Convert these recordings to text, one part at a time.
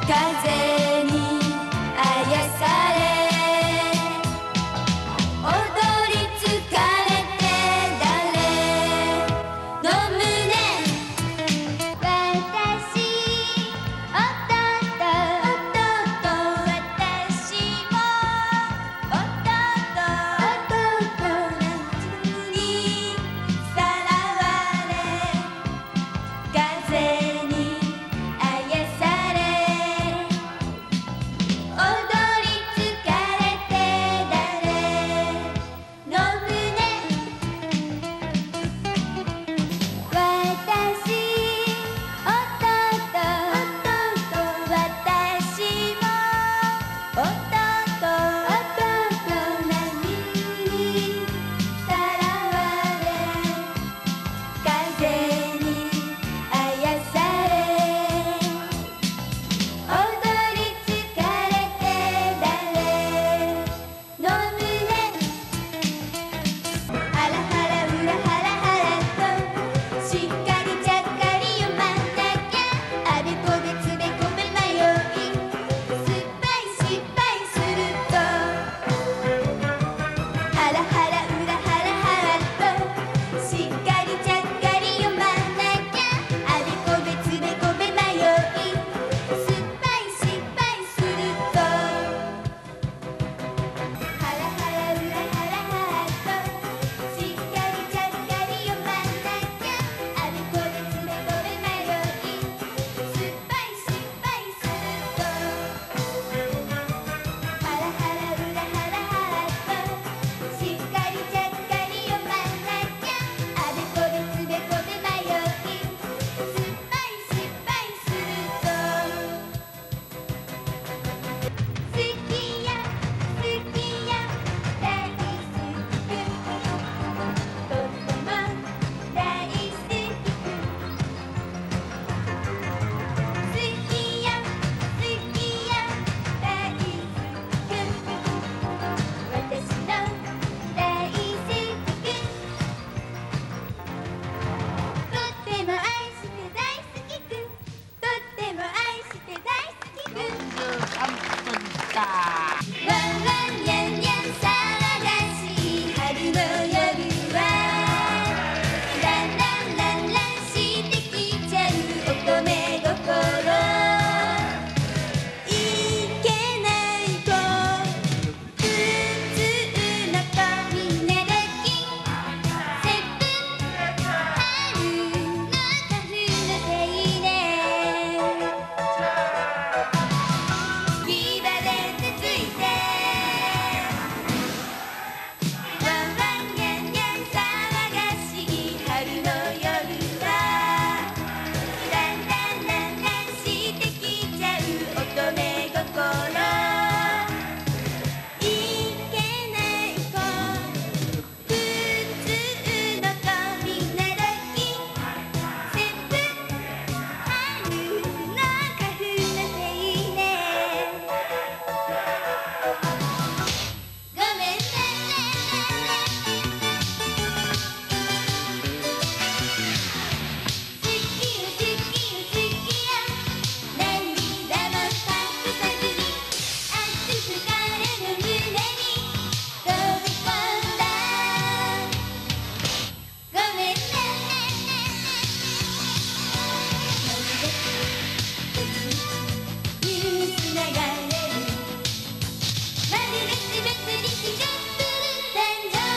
風にあやされ踊り疲れて誰の胸私おっとっとおっとっと私もおっとっとおっとっと夏にさらわれ風にあやされ踊り疲れて誰の胸私おっとっとおっとっと私もおっとっとおっとっと波にさらわれ風にあやされ踊り疲れて誰の胸ハラハラウラハラハラとしっかりちゃっかり読まなきゃあべこべつべこべ迷い失敗するとハラハラウラハラハラとしっかりちゃっかり読まなきゃあべこべつべこべ迷い失敗するとハラハラウラハラハラとしっかりちゃっかり読まなきゃあべこべつべこべ迷い失敗するとハラハラウラハラハラとしっかりちゃっかり読まなきゃあべこべつべこべ迷い失敗すると好きや好きや大好きくとっても大好きく好きや好きや大好きく私の大好きくとっても愛して大好きくとっても愛して大好きくワンワンニャンニャン騒がしい春の夜はランランランランしてきちゃう乙女心いけない子普通の子みんなでキンセップ春の花粉の手入れギバレンついてワンワンニャンニャン騒がしい春の夜はランランランランしてきちゃう乙女心いけない子普通の子みんなでキンセップ春の花粉の手入れごめんね好きよ好きよ好きよ涙も隠さずに熱く彼の胸に飛び込んだごめんねにつながれるまる別々にしがってる誕生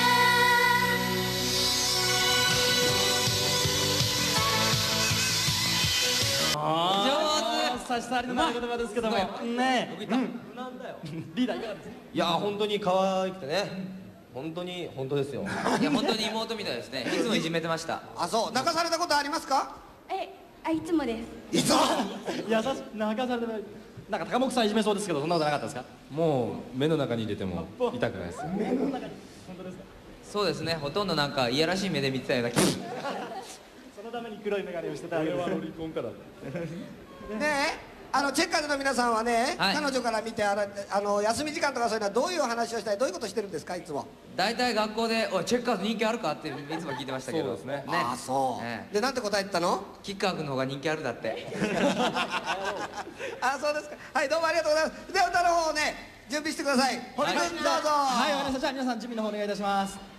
差し障りのない言葉ですけどもねえリーダーいかがですか。 いや本当に可愛くてね本当ですよいや本当に妹みたいですね。いつもいじめてました。 あ、そう、泣かされたことありますか？ いつもですいつも。 優しく泣かされてないなんか高木さんいじめそうですけどそんなことなかったですか。 もう目の中に入れても痛くないです。 目の中に本当ですか。 そうですね。ほとんどなんかいやらしい目で見てたような気が。 そのために黒い眼鏡をしてたわけですね。 ロリコンから。 ねえ、 チェッカーズの皆さんはね、 はい彼女から見て休み時間とかそういうのはどういう話をしたりどういうことしてるんですかいつも。 大体学校で「おいチェッカーズ人気あるか?」っていつも聞いてましたけどそうですねああそう、 ええでなんて答えてたの？ 吉川君の方が人気あるだってあそうですか。はいどうもありがとうございます。では歌の方をね準備してください。堀君どうぞ。 はい、わかりました。じゃあ皆さん準備の方お願いいたします。